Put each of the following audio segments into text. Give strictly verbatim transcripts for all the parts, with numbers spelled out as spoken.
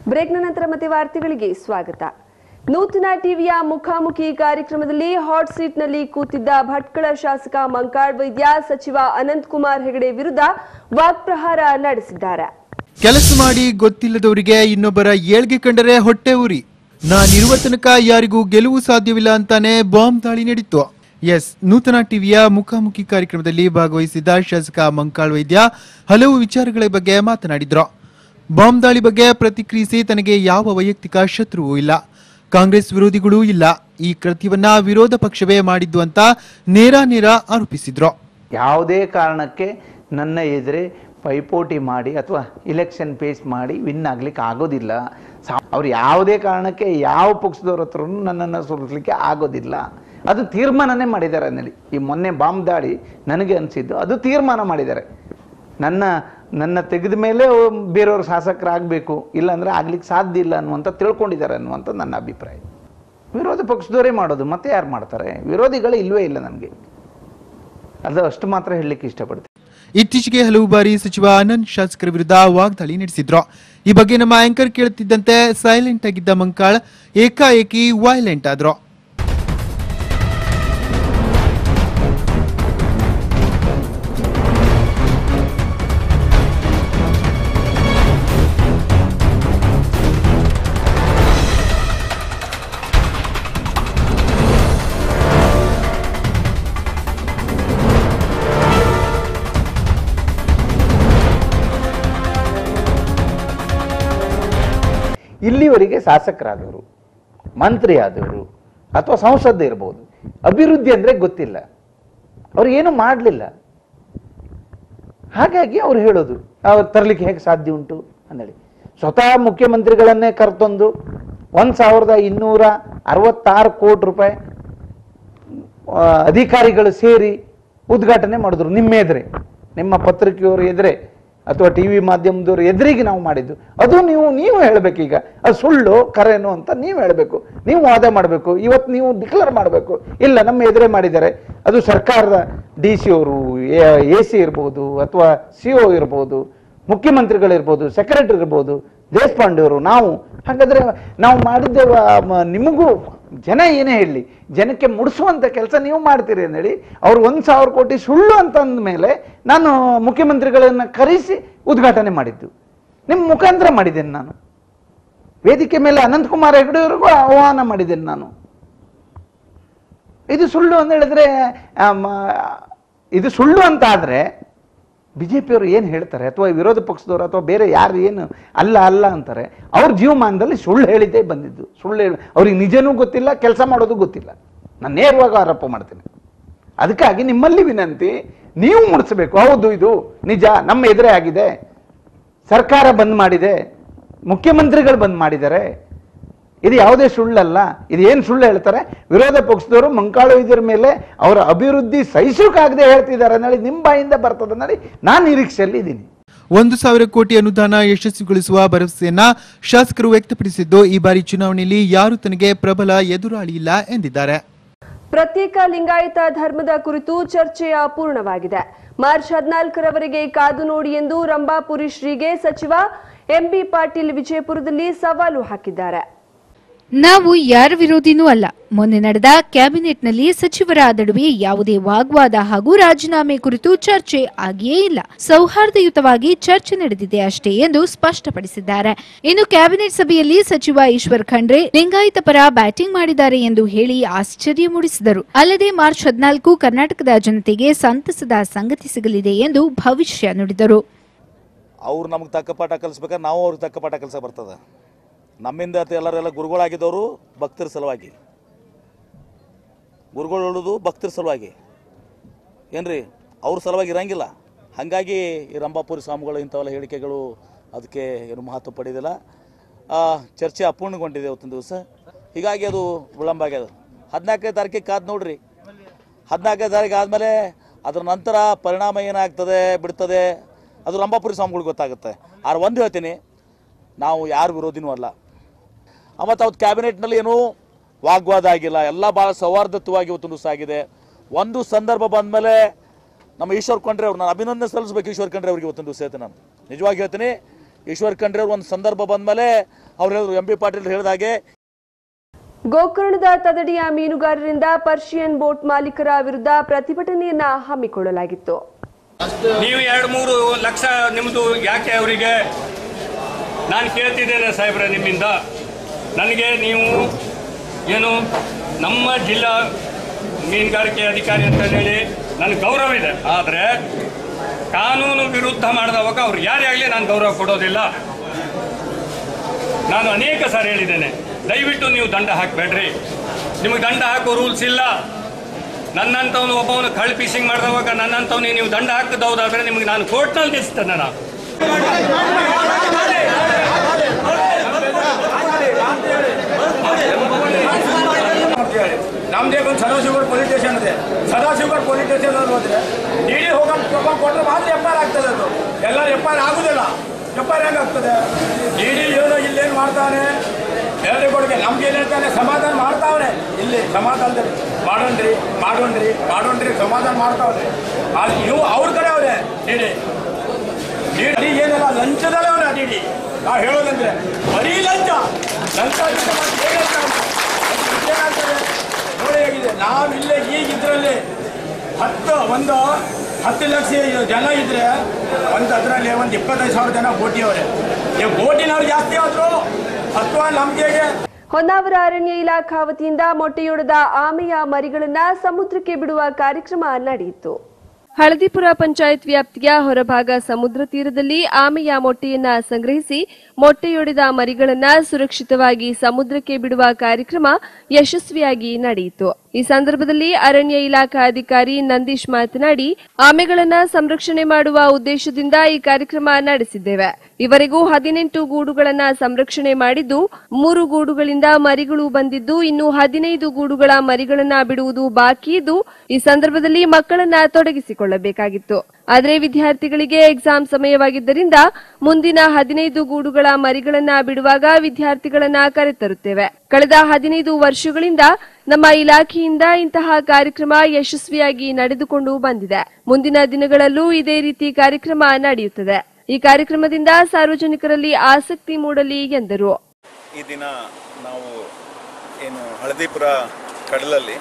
ಬ್ರೇಕ್ನ ನಂತರ ಮತ್ತೆ ವಾರ್ತೆಗಳಿಗೆ ಸ್ವಾಗತ. ನೂತನ ಟಿವಿಯ ಮುಖಾಮುಖಿ ಕಾರ್ಯಕ್ರಮದಲ್ಲಿ ಹಾಟ್ ಸೀಟ್ ನಲ್ಲಿ ಕೂತಿದ್ದ ಭಟ್ಕಳ ಶಾಸಕ ಮಂಕಾಳ್ ವೈದ್ಯ ಸಚಿವ ಅನಂತ್ ಕುಮಾರ್ ಹೆಗಡೆ ವಿರುದ್ಧ ವಾಕ್ಪ್ರಹಾರ ನಡೆಸಿದ್ದಾರೆ. ಕೆಲಸ ಮಾಡಿ ಗೊತ್ತಿಲ್ಲದವರಿಗೆ ಇನ್ನೊಬ್ಬರ ಏಳ್ಗೆ ಕಂಡರೆ ಹೊಟ್ಟೆ ಉರಿ, ನಾನಿರುವ ತನಕ ಯಾರಿಗೂ ಗೆಲುವು ಸಾಧ್ಯವಿಲ್ಲ ಅಂತಾನೆ ಬಾಂಬ್ ದಾಳಿ ನಡೆಯಿತು. ಎಸ್, ನೂತನ ಟಿವಿಯ ಮುಖಾಮುಖಿ ಕಾರ್ಯಕ್ರಮದಲ್ಲಿ ಭಾಗವಹಿಸಿದ್ದ ಶಾಸಕ ಮಂಕಾಳ್ ವೈದ್ಯ ಹಲವು ವಿಚಾರಗಳ ಬಗ್ಗೆ ಮಾತನಾಡಿದ್ರು. ಬಾಂಬ್ ದಾಳಿ ಬಗ್ಗೆ ಪ್ರತಿಕ್ರಿಯಿಸಿ ತನಗೆ ಯಾವ ವೈಯಕ್ತಿಕ ಶತ್ರುವೂ ಇಲ್ಲ, ಕಾಂಗ್ರೆಸ್ ವಿರೋಧಿಗಳೂ ಇಲ್ಲ, ಈ ಕೃತ್ಯವನ್ನ ವಿರೋಧ ಪಕ್ಷವೇ ಮಾಡಿದ್ದು ಅಂತ ನೇರ ನೇರ ಆರೋಪಿಸಿದ್ರು. ಯಾವುದೇ ಕಾರಣಕ್ಕೆ ನನ್ನ ಎದುರೇ ಪೈಪೋಟಿ ಮಾಡಿ ಅಥವಾ ಇಲೆಕ್ಷನ್ ಫೇಸ್ ಮಾಡಿ ವಿನ್ ಆಗ್ಲಿಕ್ಕೆ ಆಗೋದಿಲ್ಲ. ಅವ್ರು ಯಾವುದೇ ಕಾರಣಕ್ಕೆ ಯಾವ ಪಕ್ಷದವ್ರ ಹತ್ರ ನನ್ನನ್ನು ಸೋಲಿಸಲಿಕ್ಕೆ ಆಗೋದಿಲ್ಲ. ಅದು ತೀರ್ಮಾನನೇ ಮಾಡಿದ್ದಾರೆ. ಅನ್ನಲಿ ಈ ಮೊನ್ನೆ ಬಾಂಬ್ ದಾಳಿ ನನಗೆ ಅನಿಸಿದ್ದು ಅದು ತೀರ್ಮಾನ ಮಾಡಿದ್ದಾರೆ. ನನ್ನ ನನ್ನ ತೆಗೆದ ಮೇಲೆ ಬೇರೆಯವರು ಶಾಸಕರಾಗಬೇಕು, ಇಲ್ಲಾಂದರೆ ಆಗ್ಲಿಕ್ಕೆ ಸಾಧ್ಯ ಇಲ್ಲ ಅನ್ನುವಂಥ ತಿಳ್ಕೊಂಡಿದ್ದಾರೆ ಅನ್ನುವಂಥ ನನ್ನ ಅಭಿಪ್ರಾಯ. ವಿರೋಧ ಪಕ್ಷದವರೇ ಮಾಡೋದು, ಮತ್ತೆ ಯಾರು ಮಾಡ್ತಾರೆ? ವಿರೋಧಿಗಳೇ ಇಲ್ವೇ ಇಲ್ಲ ನನಗೆ. ಅದು ಅಷ್ಟು ಮಾತ್ರ ಹೇಳಲಿಕ್ಕೆ ಇಷ್ಟಪಡ್ತೀನಿ. ಇತ್ತೀಚೆಗೆ ಹಲವು ಬಾರಿ ಸಚಿವ ಅನಂತ್ ಶಾಸಕರ ವಿರುದ್ಧ ವಾಗ್ದಾಳಿ ನಡೆಸಿದ್ರು. ಈ ಬಗ್ಗೆ ನಮ್ಮ ಆಂಕರ್ ಕೇಳುತ್ತಿದ್ದಂತೆ ಸೈಲೆಂಟ್ ಆಗಿದ್ದ ಮಂಕಾಳ್ ಏಕಾಏಕಿ ವೈಲೆಂಟ್ ಆದ್ರು. ಇಲ್ಲಿವರೆಗೆ ಶಾಸಕರಾದವರು, ಮಂತ್ರಿ ಆದವರು ಅಥವಾ ಸಂಸದ ಇರ್ಬೋದು, ಅಭಿವೃದ್ಧಿ ಅಂದರೆ ಗೊತ್ತಿಲ್ಲ, ಅವ್ರು ಏನು ಮಾಡಲಿಲ್ಲ. ಹಾಗಾಗಿ ಅವ್ರು ಹೇಳೋದು ಅವ್ರು ತರಲಿಕ್ಕೆ ಹೇಗೆ ಸಾಧ್ಯ ಉಂಟು ಅಂದೇಳಿ. ಸ್ವತಃ ಮುಖ್ಯಮಂತ್ರಿಗಳನ್ನೇ ಕರೆತಂದು ಒಂದು ಸಾವಿರದ ಇನ್ನೂರ ಅರವತ್ತಾರು ಕೋಟಿ ರೂಪಾಯಿ ಅಧಿಕಾರಿಗಳು ಸೇರಿ ಉದ್ಘಾಟನೆ ಮಾಡಿದ್ರು. ನಿಮ್ಮ ಎದುರೇ, ನಿಮ್ಮ ಪತ್ರಿಕೆಯವರು ಎದುರೇ ಅಥವಾ ಟಿ ವಿ ಮಾಧ್ಯಮದವ್ರು ಎದುರಿಗೆ ನಾವು ಮಾಡಿದ್ದು. ಅದು ನೀವು ನೀವು ಹೇಳಬೇಕೀಗ ಅದು ಸುಳ್ಳು ಕರೆನು ಅಂತ ನೀವು ಹೇಳಬೇಕು, ನೀವು ವಾದ ಮಾಡಬೇಕು. ಇವತ್ತು ನೀವು ಡಿಕ್ಲೇರ್ ಮಾಡಬೇಕು, ಇಲ್ಲ ನಮ್ಮ ಎದುರೇ ಮಾಡಿದ್ದಾರೆ. ಅದು ಸರ್ಕಾರದ ಡಿ ಸಿ ಅವರು, ಎ ಸಿ ಇರ್ಬೋದು ಅಥವಾ ಸಿ ಒ ಇರ್ಬೋದು, ಮುಖ್ಯಮಂತ್ರಿಗಳಿರ್ಬೋದು, ಸೆಕ್ರೆಟರಿ ಇರ್ಬೋದು, ದೇಶಪಾಂಡೆ ಅವರು, ನಾವು. ಹಾಗಾದರೆ ನಾವು ಮಾಡಿದ್ದೇವ, ನಿಮಗೂ ಜನ ಏನೇ ಹೇಳಲಿ, ಜನಕ್ಕೆ ಮುಡಿಸುವಂಥ ಕೆಲಸ ನೀವು ಮಾಡ್ತೀರಿ ಅಂದೇಳಿ ಅವ್ರು ಒಂದು ಸಾವಿರ ಕೋಟಿ ಸುಳ್ಳು ಅಂತಂದ ಮೇಲೆ ನಾನು ಮುಖ್ಯಮಂತ್ರಿಗಳನ್ನು ಕರೆಸಿ ಉದ್ಘಾಟನೆ ಮಾಡಿದ್ದು. ನಿಮ್ಮ ಮುಖಾಂತರ ಮಾಡಿದ್ದೇನೆ ನಾನು. ವೇದಿಕೆ ಮೇಲೆ ಅನಂತ್ ಕುಮಾರ್ ಹೆಗಡೆಯವರಿಗೂ ಆಹ್ವಾನ ಮಾಡಿದ್ದೇನೆ ನಾನು. ಇದು ಸುಳ್ಳು ಅಂತ ಹೇಳಿದ್ರೆ, ಇದು ಸುಳ್ಳು ಅಂತ ಆದರೆ ಬಿ ಜೆ ಪಿಯವರು ಏನು ಹೇಳ್ತಾರೆ, ಅಥವಾ ವಿರೋಧ ಪಕ್ಷದವರು ಅಥವಾ ಬೇರೆ ಯಾರು ಏನು ಅಲ್ಲ ಅಲ್ಲ ಅಂತಾರೆ, ಅವ್ರ ಜೀವಮಾನದಲ್ಲಿ ಸುಳ್ಳು ಹೇಳಿದ್ದೇ ಬಂದಿದ್ದು. ಸುಳ್ಳು ಹೇಳಿ ಅವ್ರಿಗೆ ನಿಜನೂ ಗೊತ್ತಿಲ್ಲ, ಕೆಲಸ ಮಾಡೋದು ಗೊತ್ತಿಲ್ಲ. ನಾನು ನೇರವಾಗಿ ಆರೋಪ ಮಾಡ್ತೇನೆ. ಅದಕ್ಕಾಗಿ ನಿಮ್ಮಲ್ಲಿ ವಿನಂತಿ, ನೀವು ಮುಡಿಸ್ಬೇಕು. ಹೌದು, ಇದು ನಿಜ, ನಮ್ಮ ಎದುರೇ ಆಗಿದೆ, ಸರ್ಕಾರ ಬಂದ್ ಮಾಡಿದೆ, ಮುಖ್ಯಮಂತ್ರಿಗಳು ಬಂದ್ ಮಾಡಿದ್ದಾರೆ, ಇದು ಯಾವುದೇ ಸುಳ್ಳಲ್ಲ. ಇದು ಏನು ಸುಳ್ಳು ಹೇಳ್ತಾರೆ ವಿರೋಧ ಪಕ್ಷದವರು ಮಂಕಾಳ್ ವೈದ್ಯರ ಮೇಲೆ ಅವರ ಅಭಿವೃದ್ಧಿ ಸಹಿಸೋಕಾಗದೆ ಹೇಳ್ತಿದ್ದಾರೆ ಅನ್ನೋದು ನಿಮ್ಮ ಬಾಯಿಂದ ಬರ್ತದೆ ಅನ್ನೋದು ನಾನು ನಿರೀಕ್ಷೆಯಲ್ಲಿ ಇದ್ದೀನಿ. ಒಂದು ಸಾವಿರ ಕೋಟಿ ಅನುದಾನ ಯಶಸ್ವಿಗೊಳಿಸುವ ಭರವಸೆಯನ್ನ ಶಾಸಕರು ವ್ಯಕ್ತಪಡಿಸಿದ್ದು, ಈ ಬಾರಿ ಚುನಾವಣೆಯಲ್ಲಿ ಯಾರು ತನಗೆ ಪ್ರಬಲ ಎದುರಾಳಿ ಇಲ್ಲ ಎಂದಿದ್ದಾರೆ. ಪ್ರತ್ಯೇಕ ಲಿಂಗಾಯತ ಧರ್ಮದ ಕುರಿತು ಚರ್ಚೆ ಅಪೂರ್ಣವಾಗಿದೆ. ಮಾರ್ಚ್ ಹದಿನಾಲ್ಕರವರೆಗೆ ಕಾದು ನೋಡಿ ಎಂದು ರಂಭಾಪುರಿ ಶ್ರೀಗೆ ಸಚಿವ ಎಂ ಬಿ ಪಾಟೀಲ್ ವಿಜಯಪುರದಲ್ಲಿ ಸವಾಲು ಹಾಕಿದ್ದಾರೆ. ನಾವು ಯಾರ ವಿರೋಧಿನೂ ಅಲ್ಲ. ಮೊನ್ನೆ ನಡೆದ ಕ್ಯಾಬಿನೆಟ್ನಲ್ಲಿ ಸಚಿವರ ನಡುವೆ ಯಾವುದೇ ವಾಗ್ವಾದ ಹಾಗೂ ರಾಜೀನಾಮೆ ಕುರಿತು ಚರ್ಚೆ ಆಗಿಯೇ ಇಲ್ಲ. ಸೌಹಾರ್ದಯುತವಾಗಿ ಚರ್ಚೆ ನಡೆದಿದೆ ಅಷ್ಟೇ ಎಂದು ಸ್ಪಷ್ಟಪಡಿಸಿದ್ದಾರೆ. ಇನ್ನು ಕ್ಯಾಬಿನೆಟ್ ಸಭೆಯಲ್ಲಿ ಸಚಿವ ಈಶ್ವರ್ ಖಂಡ್ರೆ ಲಿಂಗಾಯತ ಪರ ಬ್ಯಾಟಿಂಗ್ ಮಾಡಿದ್ದಾರೆ ಎಂದು ಹೇಳಿ ಆಶ್ಚರ್ಯ ಮೂಡಿಸಿದರು. ಅಲ್ಲದೆ ಮಾರ್ಚ್ ಹದಿನಾಲ್ಕು ಕರ್ನಾಟಕದ ಜನತೆಗೆ ಸಂತಸದ ಸಂಗತಿ ಸಿಗಲಿದೆ ಎಂದು ಭವಿಷ್ಯ ನುಡಿದರು. ಅವ್ರು ನಮ್ಗೆ ತಕ್ಕ ಪಾಠ ಕಲಿಸ್ಬೇಕಾದ್ರೆ ನಾವು ಅವ್ರಿಗೆ ತಕ್ಕ ಪಾಠ ಕಲಿಸ ಬರ್ತದೆ. ನಮ್ಮಿಂದ ಎಲ್ಲರೆಲ್ಲ ಗುರುಗಳಾಗಿದ್ದವರು ಭಕ್ತರ ಸಲುವಾಗಿ, ಗುರುಗಳು ಹೇಳೋದು ಭಕ್ತರ ಸಲುವಾಗಿ ಏನ್ರಿ, ಅವ್ರ ಸಲುವಾಗಿ ಇರಂಗಿಲ್ಲ. ಹಾಗಾಗಿ ಈ ರಂಭಾಪುರಿ ಸ್ವಾಮಿಗಳು ಇಂಥವೆಲ್ಲ ಹೇಳಿಕೆಗಳು ಅದಕ್ಕೆ ಏನು ಮಹತ್ವ ಪಡೆಯೋದಿಲ್ಲ. ಚರ್ಚೆ ಅಪೂರ್ಣಗೊಂಡಿದೆ ಇವತ್ತಿನ ದಿವಸ. ಹೀಗಾಗಿ ಅದು ವಿಳಂಬ ಆಗ್ಯದ. ಹದಿನಾಲ್ಕನೇ ತಾರೀಕಿಗೆ ಕಾದು ನೋಡ್ರಿ. ಹದಿನಾಲ್ಕನೇ ತಾರೀಕು ಆದಮೇಲೆ ಅದರ ನಂತರ ಪರಿಣಾಮ ಏನಾಗ್ತದೆ ಬಿಡ್ತದೆ ಅದು ರಂಭಾಪುರಿ ಸ್ವಾಮಿಗಳಿಗೆ ಗೊತ್ತಾಗುತ್ತೆ. ಆದ್ರೆ ಒಂದು ಹೇಳ್ತೀನಿ, ನಾವು ಯಾರು ವಿರೋಧಿನೂ ಅಲ್ಲ. ಮತ್ತು ಅವತ್ತು ಕ್ಯಾಬಿನೆಟ್ನಲ್ಲಿ ಏನೂ ವಾಗ್ವಾದ ಆಗಿಲ್ಲ, ಎಲ್ಲ ಭಾಳ ಸೌಹಾರ್ದಯುತವಾಗಿ ಇವತ್ತು ದಿವಸ ಆಗಿದೆ. ಒಂದು ಸಂದರ್ಭ ಬಂದ ಮೇಲೆ ನಮ್ಮ ಈಶ್ವರ್ ಖಂಡ್ರೆ ಅವ್ರು, ನಾನು ಅಭಿನಂದನೆ ಸಲ್ಲಿಸಬೇಕು ಈಶ್ವರ್ ಖಂಡ್ರೆ ಅವ್ರಿಗೆ ಇವತ್ತೊಂದು ದಿವಸ ಹೇಳ್ತೀನಿ. ನಾನು ನಿಜವಾಗಿ ಹೇಳ್ತೀನಿ, ಈಶ್ವರ್ ಖಂಡ್ರೆ ಅವ್ರು ಒಂದು ಸಂದರ್ಭ ಬಂದ ಮೇಲೆ ಅವ್ರು ಹೇಳಿದ್ರು, ಎಂ ಬಿ ಪಾಟೀಲ್ ಹೇಳಿದಾಗೆ. ಗೋಕರ್ಣದ ತದಡಿಯ ಮೀನುಗಾರರಿಂದ ಪರ್ಷಿಯನ್ ಬೋಟ್ ಮಾಲೀಕರ ವಿರುದ್ಧ ಪ್ರತಿಭಟನೆಯನ್ನ ಹಮ್ಮಿಕೊಳ್ಳಲಾಗಿತ್ತು. ನೀವು ಎರಡು ಮೂರು ಲಕ್ಷ ನಿಮ್ಮದು ಯಾಕೆ ಅವರಿಗೆ? ನಾನು ಕೇಳ್ತಿದ್ದೇನೆ ಸಾಹೇಬ್ರೆ ನಿಮ್ಮಿಂದ, ನನಗೆ ನೀವು ಏನು ನಮ್ಮ ಜಿಲ್ಲಾ ಮೀನುಗಾರಿಕೆ ಅಧಿಕಾರಿ ಅಂತ ಹೇಳಿ ನನಗೆ ಗೌರವ ಇದೆ, ಆದರೆ ಕಾನೂನು ವಿರುದ್ಧ ಮಾಡಿದವಾಗ ಅವ್ರು ಯಾರೇ ಆಗಲಿ ನಾನು ಗೌರವ ಕೊಡೋದಿಲ್ಲ. ನಾನು ಅನೇಕ ಸಾರಿ ಹೇಳಿದ್ದೇನೆ, ದಯವಿಟ್ಟು ನೀವು ದಂಡ ಹಾಕಬೇಡ್ರಿ, ನಿಮಗೆ ದಂಡ ಹಾಕೋ ರೂಲ್ಸ್ ಇಲ್ಲ. ನನ್ನಂಥವನು ಒಬ್ಬವನು ಕಳ್ ಫಿಶಿಂಗ್ ಮಾಡಿದವಾಗ ನನ್ನಂಥವನಿಗೆ ನೀವು ದಂಡ ಹಾಕದೌದಾದ್ರೆ ನಿಮಗೆ ನಾನು ಕೋರ್ಟ್ನಲ್ಲಿ ನಿಲ್ಲಿಸ್ತೇನೆ. ನಾನು ನಮ್ದೇಗೊಂದು ಸದಾಶಿವಗಢ ಪೊಲೀಸ್ ಸ್ಟೇಷನ್ ಇದೆ. ಸದಾಶಿವಗಢ ಪೊಲೀಸ್ ಸ್ಟೇಷನ್ ಅಲ್ಲಿ ಹೋದ್ರೆ ಇಡೀ ಹೋಗ ಕೊಟ್ಟರೆ ಮಾತ್ರ ಎಫ್ ಐ ಆರ್ ಆಗ್ತದೆ. ಅದು ಎಲ್ಲರೂ ಎಫ್ ಐ ಆರ್ ಆಗುದಿಲ್ಲ. ಎಫ್ ಐ ಆರ್ ಹೆಂಗೆ ಆಗ್ತದೆ? ಇಡೀ ಏನೋ ಇಲ್ಲೇನು ಮಾಡ್ತಾನೆ ಎಲ್ರಿಗೊಳಗೆ ನಮ್ಗೆ ಏನು ಹೇಳ್ತಾನೆ, ಸಮಾಧಾನ ಮಾಡ್ತಾವ್ರೆ. ಇಲ್ಲಿ ಸಮಾಧಾನದಲ್ಲಿ ಮಾಡೋಣ್ರಿ ಮಾಡೋಣ್ರಿ ಮಾಡೋಣ್ರಿ ಸಮಾಧಾನ ಮಾಡ್ತಾವ್ರೆ. ಅಲ್ಲಿ ಇವು ಅವ್ರ ಕಡೆ ಅವ್ರೆ ಡಿಡಿ ಡಿಡಿ ಏನೆಲ್ಲ ಲಂಚದಲ್ಲೇ ಅವನೇ ಡಿಡಿ. ನಾವು ಹೇಳೋದಂದ್ರೆ ಬರೀ ಲಂಚ ಲಂಚ ಏನಾಗ್ತದೆ ನೋಡಿ ಹೇಗಿದೆ. ನಾವು ಇಲ್ಲೇ ಈಗ ಇದರಲ್ಲಿ ಹತ್ತು ಒಂದು ಹತ್ತು ಲಕ್ಷ ಜನ ಇದ್ರೆ ಒಂದು ಅದರಲ್ಲಿ ಒಂದು ಇಪ್ಪತ್ತೈದು ಸಾವಿರ ಜನ ಬೋಟಿಯವರೇ. ನೀವು ಬೋಟಿನವ್ರು ಜಾಸ್ತಿ ಆದ್ರು ಅಥವಾ ನಮ್ಗೆ. ಹೊನ್ನಾವರ ಅರಣ್ಯ ಇಲಾಖಾ ವತಿಯಿಂದ ಮೊಟ್ಟೆಯೊಡೆದ ಆಮೆಯ ಮರಿಗಳನ್ನ ಸಮುದ್ರಕ್ಕೆ ಬಿಡುವ ಕಾರ್ಯಕ್ರಮ ನಡೆಯಿತು. ಹಳದಿಪುರ ಪಂಚಾಯತ್ ವ್ಯಾಪ್ತಿಯ ಹೊರಭಾಗ ಸಮುದ್ರ ತೀರದಲ್ಲಿ ಆಮೆಯ ಮೊಟ್ಟೆಯನ್ನ ಸಂಗ್ರಹಿಸಿ ಮೊಟ್ಟೆಯೊಡೆದ ಮರಿಗಳನ್ನ ಸುರಕ್ಷಿತವಾಗಿ ಸಮುದ್ರಕ್ಕೆ ಬಿಡುವ ಕಾರ್ಯಕ್ರಮ ಯಶಸ್ವಿಯಾಗಿ ನಡೆಯಿತು. ಈ ಸಂದರ್ಭದಲ್ಲಿ ಅರಣ್ಯ ಇಲಾಖಾ ಅಧಿಕಾರಿ ನಂದೀಶ್ ಮಾತನಾಡಿ, ಆಮೆಗಳನ್ನ ಸಂರಕ್ಷಣೆ ಮಾಡುವ ಉದ್ದೇಶದಿಂದ ಈ ಕಾರ್ಯಕ್ರಮ ನಡೆಸಿದ್ದೇವೆ. ಇವರೆಗೂ ಹದಿನೆಂಟು ಗೂಡುಗಳನ್ನ ಸಂರಕ್ಷಣೆ ಮಾಡಿದ್ದು, ಮೂರು ಗೂಡುಗಳಿಂದ ಮರಿಗಳು ಬಂದಿದ್ದು, ಇನ್ನು ಹದಿನೈದು ಗೂಡುಗಳ ಮರಿಗಳನ್ನ ಬಿಡುವುದು ಬಾಕಿ ಇದ್ದು, ಈ ಸಂದರ್ಭದಲ್ಲಿ ಮಕ್ಕಳನ್ನ ತೊಡಗಿಸಿಕೊಳ್ಳಬೇಕಾಗಿತ್ತು. ಆದರೆ ವಿದ್ಯಾರ್ಥಿಗಳಿಗೆ ಎಕ್ಸಾಮ್ ಸಮಯವಾಗಿದ್ದರಿಂದ ಮುಂದಿನ ಹದಿನೈದು ಗೂಡುಗಳ ಮರಿಗಳನ್ನ ಬಿಡುವಾಗ ವಿದ್ಯಾರ್ಥಿಗಳನ್ನ ಕರೆತರುತ್ತೇವೆ. ಕಳೆದ ಹದಿನೈದು ವರ್ಷಗಳಿಂದ ನಮ್ಮ ಇಲಾಖೆಯಿಂದ ಇಂತಹ ಕಾರ್ಯಕ್ರಮ ಯಶಸ್ವಿಯಾಗಿ ನಡೆದುಕೊಂಡು ಬಂದಿದೆ. ಮುಂದಿನ ದಿನಗಳಲ್ಲೂ ಇದೇ ರೀತಿ ಕಾರ್ಯಕ್ರಮ ನಡೆಯುತ್ತದೆ. ಈ ಕಾರ್ಯಕ್ರಮದಿಂದ ಸಾರ್ವಜನಿಕರಲ್ಲಿ ಆಸಕ್ತಿ ಮೂಡಲಿ ಎಂದರು. ಈ ದಿನ ನಾವು ಏನು ಹಳದಿಪುರ ಕಡಲಲ್ಲಿ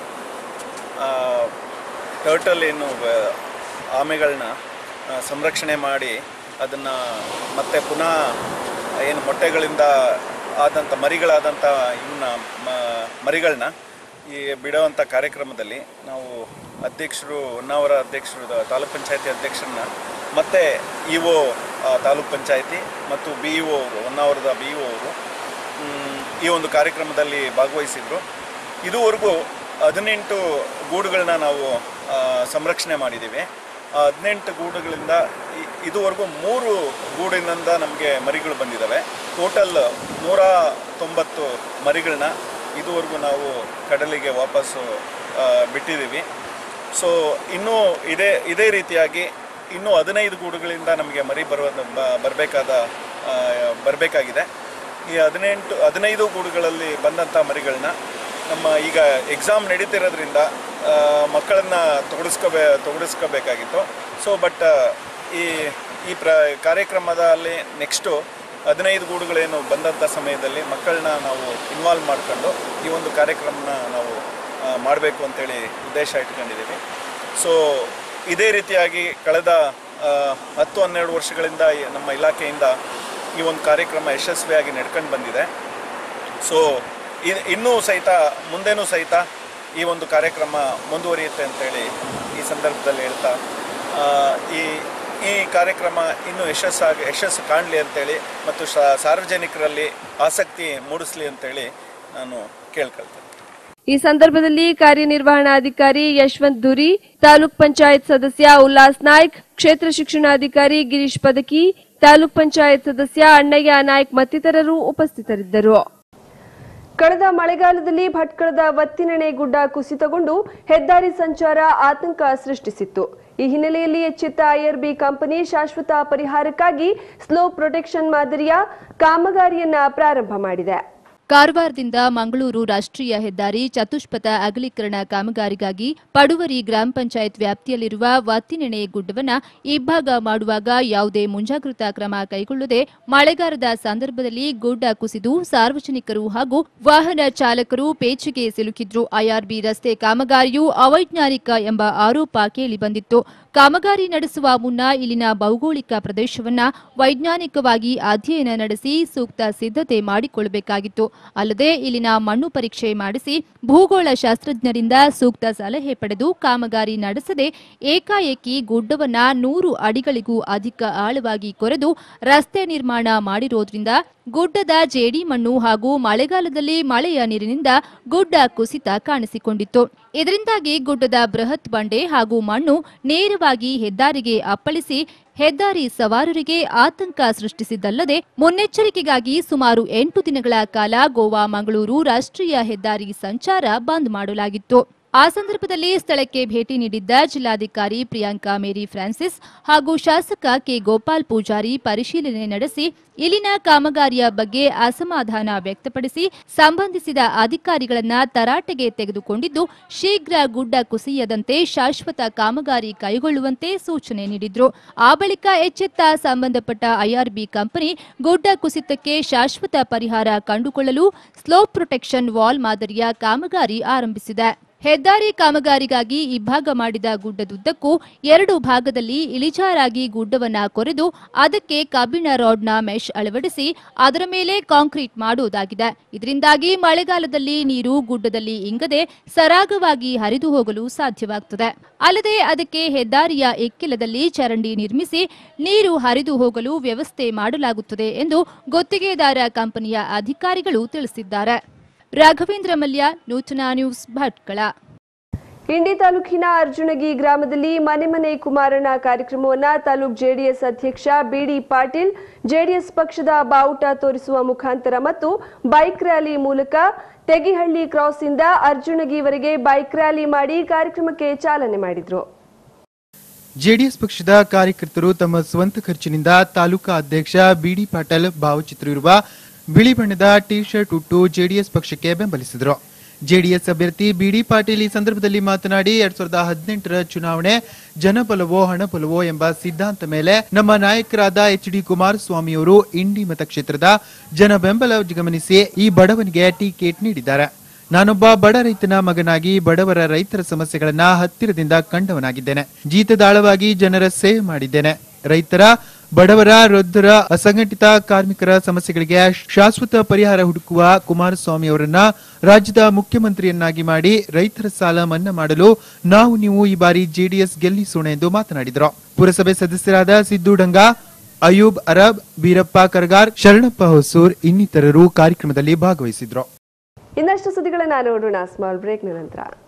ಟರ್ಟಲ್ ಏನು ಆಮೆಗಳನ್ನ ಸಂರಕ್ಷಣೆ ಮಾಡಿ ಅದನ್ನು ಮತ್ತೆ ಪುನಃ ಏನು ಮೊಟ್ಟೆಗಳಿಂದ ಆದಂಥ ಮರಿಗಳಾದಂಥ ಇವನ್ನ ಮರಿಗಳನ್ನ ಈ ಬಿಡುವಂಥ ಕಾರ್ಯಕ್ರಮದಲ್ಲಿ ನಾವು ಅಧ್ಯಕ್ಷರು ಹೊನ್ನಾವರ ಅಧ್ಯಕ್ಷರು ತಾಲೂಕ್ ಪಂಚಾಯತಿ ಅಧ್ಯಕ್ಷರನ್ನ ಮತ್ತು ಇ ಒ ತಾಲೂಕ್ ಪಂಚಾಯತಿ ಮತ್ತು ಬಿ ಇ ಒ ಅವರು ಹೊನ್ನಾವರದ ಬಿ ಇ ಒ ಅವರು ಈ ಒಂದು ಕಾರ್ಯಕ್ರಮದಲ್ಲಿ ಭಾಗವಹಿಸಿದರು. ಇದುವರೆಗೂ ಹದಿನೆಂಟು ಗೂಡುಗಳನ್ನ ನಾವು ಸಂರಕ್ಷಣೆ ಮಾಡಿದ್ದೀವಿ. ಆ ಹದಿನೆಂಟು ಗೂಡುಗಳಿಂದ ಇದುವರೆಗೂ ಮೂರು ಗೂಡಿನಿಂದ ನಮಗೆ ಮರಿಗಳು ಬಂದಿದ್ದಾವೆ. ಟೋಟಲ್ ನೂರ ತೊಂಬತ್ತು ಮರಿಗಳನ್ನ ಇದುವರೆಗೂ ನಾವು ಕಡಲಿಗೆ ವಾಪಸ್ಸು ಬಿಟ್ಟಿದ್ದೀವಿ. ಸೊ ಇನ್ನೂ ಇದೇ ಇದೇ ರೀತಿಯಾಗಿ ಇನ್ನೂ ಹದಿನೈದು ಗೂಡುಗಳಿಂದ ನಮಗೆ ಮರಿ ಬರುವ ಬರಬೇಕಾದ ಬರಬೇಕಾಗಿದೆ. ಈ ಹದಿನೆಂಟು ಹದಿನೈದು ಗೂಡುಗಳಲ್ಲಿ ಬಂದಂಥ ಮರಿಗಳನ್ನ ನಮ್ಮ ಈಗ ಎಕ್ಸಾಮ್ ನಡೀತಿರೋದ್ರಿಂದ ಮಕ್ಕಳನ್ನು ತೊಡಗಿಸ್ಕೋಬೇ ತೊಡಗಿಸ್ಕೋಬೇಕಾಗಿತ್ತು. ಸೊ ಬಟ್ ಈ ಈ ಪ್ರ ಕಾರ್ಯಕ್ರಮದಲ್ಲಿ ನೆಕ್ಸ್ಟು ಹದಿನೈದು ಗೂಡುಗಳೇನು ಬಂದಂಥ ಸಮಯದಲ್ಲಿ ಮಕ್ಕಳನ್ನ ನಾವು ಇನ್ವಾಲ್ವ್ ಮಾಡಿಕೊಂಡು ಈ ಒಂದು ಕಾರ್ಯಕ್ರಮನ ನಾವು ಮಾಡಬೇಕು ಅಂತೇಳಿ ಉದ್ದೇಶ ಇಟ್ಕೊಂಡಿದ್ದೀವಿ. ಸೊ ಇದೇ ರೀತಿಯಾಗಿ ಕಳೆದ ಹತ್ತು ಹನ್ನೆರಡು ವರ್ಷಗಳಿಂದ ನಮ್ಮ ಇಲಾಖೆಯಿಂದ ಈ ಒಂದು ಕಾರ್ಯಕ್ರಮ ಯಶಸ್ವಿಯಾಗಿ ನಡ್ಕೊಂಡು ಬಂದಿದೆ. ಸೊ ಇನ್ನೂ ಸಹಿತ ಮುಂದೇನೂ ಸಹಿತ ಈ ಒಂದು ಕಾರ್ಯಕ್ರಮ ಮುಂದುವರಿಯುತ್ತೆ ಅಂತೇಳಿ ಈ ಸಂದರ್ಭದಲ್ಲಿ ಹೇಳ್ತಾ ಈ ಈ ಕಾರ್ಯಕ್ರಮ ಇನ್ನೂ ಯಶಸ್ಸಾಗಿ ಯಶಸ್ಸು ಕಾಣಲಿ ಅಂತೇಳಿ ಮತ್ತು ಸಾರ್ವಜನಿಕರಲ್ಲಿ ಆಸಕ್ತಿ ಮೂಡಿಸಲಿ ಅಂತೇಳಿ ನಾನು ಕೇಳ್ಕೊಳ್ತೇನೆ. ಈ ಸಂದರ್ಭದಲ್ಲಿ ಕಾರ್ಯನಿರ್ವಹಣಾಧಿಕಾರಿ ಯಶವಂತ್ ಧುರಿ, ತಾಲೂಕ್ ಪಂಚಾಯತ್ ಸದಸ್ಯ ಉಲ್ಲಾಸ್ ನಾಯ್ಕ್, ಕ್ಷೇತ್ರ ಶಿಕ್ಷಣಾಧಿಕಾರಿ ಗಿರೀಶ್ ಪದಕಿ, ತಾಲೂಕ್ ಪಂಚಾಯತ್ ಸದಸ್ಯ ಅಣ್ಣಯ್ಯ ನಾಯ್ಕ್ ಮತ್ತಿತರರು ಉಪಸ್ಥಿತರಿದ್ದರು. ಕಳೆದ ಮಳೆಗಾಲದಲ್ಲಿ ಭಟ್ಕಳದ ವತ್ತಿನೆಣೆ ಗುಡ್ಡ ಕುಸಿತಗೊಂಡು ಹೆದ್ದಾರಿ ಸಂಚಾರ ಆತಂಕ ಸೃಷ್ಟಿಸಿತ್ತು. ಈ ಹಿನ್ನೆಲೆಯಲ್ಲಿ ಎಚ್ಚೆತ್ತ ಐಆರ್ಬಿ ಕಂಪನಿ ಶಾಶ್ವತ ಪರಿಹಾರಕ್ಕಾಗಿ ಸ್ಲೋ ಪ್ರೊಟೆಕ್ಷನ್ ಮಾದರಿಯ ಕಾಮಗಾರಿಯನ್ನ ಪ್ರಾರಂಭ ಮಾಡಿದೆ. ಕಾರವಾರದಿಂದ ಮಂಗಳೂರು ರಾಷ್ಟ್ರೀಯ ಹೆದ್ದಾರಿ ಚತುಷ್ಪಥ ಅಗಲೀಕರಣ ಕಾಮಗಾರಿಗಾಗಿ ಪಡುವರಿ ಗ್ರಾಮ ಪಂಚಾಯತ್ ವ್ಯಾಪ್ತಿಯಲ್ಲಿರುವ ವತ್ತಿನೆಣೆ ಗುಡ್ಡವನ್ನು ಇಬ್ಬಾಗ ಮಾಡುವಾಗ ಯಾವುದೇ ಮುಂಜಾಗ್ರತಾ ಕ್ರಮ ಕೈಗೊಳ್ಳದೆ ಮಳೆಗಾಲದ ಸಂದರ್ಭದಲ್ಲಿ ಗುಡ್ಡ ಕುಸಿದು ಸಾರ್ವಜನಿಕರು ಹಾಗೂ ವಾಹನ ಚಾಲಕರು ಪೇಚಿಗೆ ಸಿಲುಕಿದ್ರು. ಐಆರ್ಬಿ ರಸ್ತೆ ಕಾಮಗಾರಿಯು ಅವೈಜ್ಞಾನಿಕ ಎಂಬ ಆರೋಪ ಕೇಳಿಬಂದಿತ್ತು. ಕಾಮಗಾರಿ ನಡೆಸುವ ಮುನ್ನ ಇಲ್ಲಿನ ಭೌಗೋಳಿಕ ಪ್ರದೇಶವನ್ನ ವೈಜ್ಞಾನಿಕವಾಗಿ ಅಧ್ಯಯನ ನಡೆಸಿ ಸೂಕ್ತ ಸಿದ್ಧತೆ ಮಾಡಿಕೊಳ್ಳಬೇಕಾಗಿತ್ತು. ಅಲ್ಲದೆ ಇಲ್ಲಿನ ಮಣ್ಣು ಪರೀಕ್ಷೆ ಮಾಡಿಸಿ ಭೂಗೋಳ ಶಾಸ್ತ್ರಜ್ಞರಿಂದ ಸೂಕ್ತ ಸಲಹೆ ಪಡೆದು ಕಾಮಗಾರಿ ನಡೆಸದೆ ಏಕಾಏಕಿ ಗುಡ್ಡವನ್ನ ನೂರು ಅಡಿಗಳಿಗೂ ಅಧಿಕ ಆಳವಾಗಿ ಕೊರೆದು ರಸ್ತೆ ನಿರ್ಮಾಣ ಮಾಡಿರೋದ್ರಿಂದ ಗುಡ್ಡದ ಜೇಡಿ ಮಣ್ಣು ಹಾಗೂ ಮಳೆಗಾಲದಲ್ಲಿ ಮಳೆಯ ನೀರಿನಿಂದ ಗುಡ್ಡ ಕುಸಿತ ಕಾಣಿಸಿಕೊಂಡಿತ್ತು. ಇದರಿಂದಾಗಿ ಗುಡ್ಡದ ಬೃಹತ್ ಬಂಡೆ ಹಾಗೂ ಮಣ್ಣು ನೇರವಾಗಿ ಹೆದ್ದಾರಿಗೆ ಅಪ್ಪಳಿಸಿ ಹೆದ್ದಾರಿ ಸವಾರರಿಗೆ ಆತಂಕ ಸೃಷ್ಟಿಸಿದ್ದಲ್ಲದೆ ಮುನ್ನೆಚ್ಚರಿಕೆಗಾಗಿ ಸುಮಾರು ಎಂಟು ದಿನಗಳ ಕಾಲ ಗೋವಾ ಮಂಗಳೂರು ರಾಷ್ಟ್ರೀಯ ಹೆದ್ದಾರಿ ಸಂಚಾರ ಬಂದ್ ಮಾಡಲಾಗಿತ್ತು. ಆ ಸಂದರ್ಭದಲ್ಲಿ ಸ್ಥಳಕ್ಕೆ ಭೇಟಿ ನೀಡಿದ್ದ ಜಿಲ್ಲಾಧಿಕಾರಿ ಪ್ರಿಯಾಂಕಾ ಮೇರಿ ಫ್ರಾನ್ಸಿಸ್ ಹಾಗೂ ಶಾಸಕ ಕೆ ಗೋಪಾಲ್ ಪೂಜಾರಿ ಪರಿಶೀಲನೆ ನಡೆಸಿ ಇಲ್ಲಿನ ಕಾಮಗಾರಿಯ ಬಗ್ಗೆ ಅಸಮಾಧಾನ ವ್ಯಕ್ತಪಡಿಸಿ ಸಂಬಂಧಿಸಿದ ಅಧಿಕಾರಿಗಳನ್ನ ತರಾಟೆಗೆ ತೆಗೆದುಕೊಂಡಿದ್ದು ಶೀಘ್ರ ಗುಡ್ಡ ಕುಸಿಯದಂತೆ ಶಾಶ್ವತ ಕಾಮಗಾರಿ ಕೈಗೊಳ್ಳುವಂತೆ ಸೂಚನೆ ನೀಡಿದ್ರು. ಆ ಬಳಿಕ ಎಚ್ಚೆತ್ತ ಸಂಬಂಧಪಟ್ಟ ಐಆರ್ಬಿ ಕಂಪನಿ ಗುಡ್ಡ ಕುಸಿತಕ್ಕೆ ಶಾಶ್ವತ ಪರಿಹಾರ ಕಂಡುಕೊಳ್ಳಲು ಸ್ಲೋಪ್ ಪ್ರೊಟೆಕ್ಷನ್ ವಾಲ್ ಮಾದರಿಯ ಕಾಮಗಾರಿ ಆರಂಭಿಸಿದೆ. ಹೆದ್ದಾರಿ ಕಾಮಗಾರಿಗಾಗಿ ಇಬ್ಬಾಗ ಮಾಡಿದ ಗುಡ್ಡದುದ್ದಕ್ಕೂ ಎರಡು ಭಾಗದಲ್ಲಿ ಇಳಿಜಾರಾಗಿ ಗುಡ್ಡವನ್ನ ಕೊರೆದು ಅದಕ್ಕೆ ಕಬ್ಬಿಣ ರಾಡ್ನ ಮೆಶ್ ಅಳವಡಿಸಿ ಅದರ ಮೇಲೆ ಕಾಂಕ್ರೀಟ್ ಮಾಡುವುದಾಗಿದೆ. ಇದರಿಂದಾಗಿ ಮಳೆಗಾಲದಲ್ಲಿ ನೀರು ಗುಡ್ಡದಲ್ಲಿ ಇಂಗದೆ ಸರಾಗವಾಗಿ ಹರಿದು ಹೋಗಲು ಸಾಧ್ಯವಾಗುತ್ತದೆ. ಅಲ್ಲದೆ ಅದಕ್ಕೆ ಹೆದ್ದಾರಿಯ ಇಕ್ಕೆಲದಲ್ಲಿ ಚರಂಡಿ ನಿರ್ಮಿಸಿ ನೀರು ಹರಿದು ಹೋಗಲು ವ್ಯವಸ್ಥೆ ಮಾಡಲಾಗುತ್ತದೆ ಎಂದು ಗುತ್ತಿಗೆದಾರ ಕಂಪನಿಯ ಅಧಿಕಾರಿಗಳು ತಿಳಿಸಿದ್ದಾರೆ. ರಾಘವೇಂದ್ರ ಮಲ್ಯ, ನೂತನ ನ್ಯೂಸ್, ಭಟ್ಕಳ. ಇಂಡಿ ತಾಲೂಕಿನ ಅರ್ಜುನಗಿ ಗ್ರಾಮದಲ್ಲಿ ಮನೆ ಮನೆ ಕುಮಾರಣ್ಣ ಕಾರ್ಯಕ್ರಮವನ್ನು ತಾಲೂಕ್ ಜೆಡಿಎಸ್ ಅಧ್ಯಕ್ಷ ಬಿಡಿ ಪಾಟೀಲ್ ಜೆಡಿಎಸ್ ಪಕ್ಷದ ಬಾವುಟ ತೋರಿಸುವ ಮುಖಾಂತರ ಮತ್ತು ಬೈಕ್ ರ್ಯಾಲಿ ಮೂಲಕ ತೆಗಿಹಳ್ಳಿ ಕ್ರಾಸ್ ಇಂದ ಅರ್ಜುನಗಿವರೆಗೆ ಬೈಕ್ ರ್ಯಾಲಿ ಮಾಡಿ ಕಾರ್ಯಕ್ರಮಕ್ಕೆ ಚಾಲನೆ ಮಾಡಿದ್ರು. ಜೆಡಿಎಸ್ ಪಕ್ಷದ ಕಾರ್ಯಕರ್ತರು ತಮ್ಮ ಸ್ವಂತ ಖರ್ಚಿನಿಂದ ತಾಲೂಕಾ ಅಧ್ಯಕ್ಷ ಬಿಡಿ ಪಾಟೀಲ್ ಭಾವಚಿತ್ರ ಇರುವ ಬಿಳಿ ಬಣ್ಣದ ಟಿ ಶರ್ಟ್ ಉಟ್ಟು ಜೆಡಿಎಸ್ ಪಕ್ಷಕ್ಕೆ ಬೆಂಬಲಿಸಿದರು. ಜೆಡಿಎಸ್ ಅಭ್ಯರ್ಥಿ ಬಿಡಿ ಪಾಟೀಲ್ ಈ ಸಂದರ್ಭದಲ್ಲಿ ಮಾತನಾಡಿ ಎರಡ್ ಸಾವಿರದ ಹದಿನೆಂಟರ ಚುನಾವಣೆ ಜನಬಲವೋ ಹಣಬಲವೋ ಎಂಬ ಸಿದ್ಧಾಂತ ಮೇಲೆ ನಮ್ಮ ನಾಯಕರಾದ ಎಚ್ ಡಿ ಕುಮಾರಸ್ವಾಮಿಯವರು ಇಂಡಿ ಮತಕ್ಷೇತ್ರದ ಜನ ಬೆಂಬಲ ಗಮನಿಸಿ ಈ ಬಡವನಿಗೆ ಟಿಕೆಟ್ ನೀಡಿದ್ದಾರೆ. ನಾನೊಬ್ಬ ಬಡ ರೈತನ ಮಗನಾಗಿ ಬಡವರ ರೈತರ ಸಮಸ್ಯೆಗಳನ್ನ ಹತ್ತಿರದಿಂದ ಕಂಡವನಾಗಿದ್ದೇನೆ. ಜೀತದಾಳವಾಗಿ ಜನರ ಸೇವೆ ಮಾಡಿದ್ದೇನೆ. ರೈತರ, ಬಡವರ, ವೃದ್ಧರ, ಅಸಂಘಟಿತ ಕಾರ್ಮಿಕರ ಸಮಸ್ಯೆಗಳಿಗೆ ಶಾಶ್ವತ ಪರಿಹಾರ ಹುಡುಕುವ ಕುಮಾರಸ್ವಾಮಿ ಅವರನ್ನ ರಾಜ್ಯದ ಮುಖ್ಯಮಂತ್ರಿಯನ್ನಾಗಿ ಮಾಡಿ ರೈತರ ಸಾಲ ಮನ್ನಾ ಮಾಡಲು ನಾವು ನೀವು ಈ ಬಾರಿ ಜೆಡಿಎಸ್ ಗೆಲ್ಲಿಸೋಣ ಎಂದು ಮಾತನಾಡಿದರು. ಪುರಸಭೆ ಸದಸ್ಯರಾದ ಸಿದ್ದು ಡಂಗಾ, ಅಯೂಬ್ ಅರಬ್, ಬೀರಪ್ಪ ಕರಗಾರ್, ಶರಣಪ್ಪ ಹೊಸೂರ್ ಇನ್ನಿತರರು ಕಾರ್ಯಕ್ರಮದಲ್ಲಿ ಭಾಗವಹಿಸಿದ್ರು. ಇನ್ನಷ್ಟು ಸುದ್ದಿಗಳನ್ನ ನೋಡೋಣ ಸ್ಮಾಲ್ ಬ್ರೇಕ್ನ ನಂತರ.